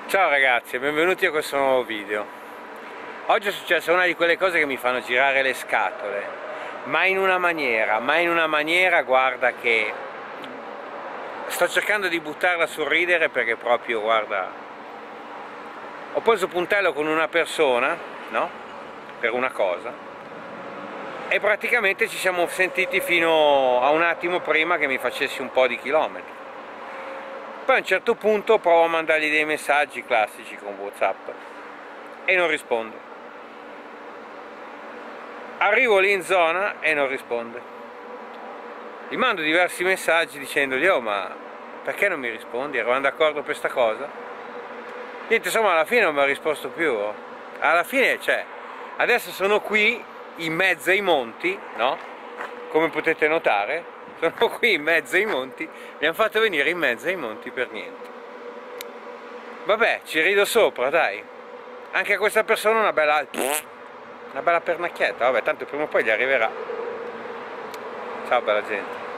Ciao ragazzi e benvenuti a questo nuovo video. Oggi è successa una di quelle cose che mi fanno girare le scatole, ma in una maniera, guarda, che sto cercando di buttarla sul ridere perché proprio, guarda, ho preso puntello con una persona, no? Per una cosa, e praticamente ci siamo sentiti fino a un attimo prima che mi facessi un po' di chilometri. Poi a un certo punto provo a mandargli dei messaggi classici con WhatsApp e non risponde. Arrivo lì in zona e non risponde. Gli mando diversi messaggi dicendogli: oh, ma perché non mi rispondi? Eravamo d'accordo per questa cosa? Niente, insomma, alla fine non mi ha risposto più. Alla fine, cioè, adesso sono qui in mezzo ai monti, no? Come potete notare, sono qui in mezzo ai monti, mi hanno fatto venire in mezzo ai monti per niente. Vabbè, ci rido sopra, dai. Anche a questa persona una bella pernacchietta, vabbè, tanto prima o poi gli arriverà. Ciao bella gente.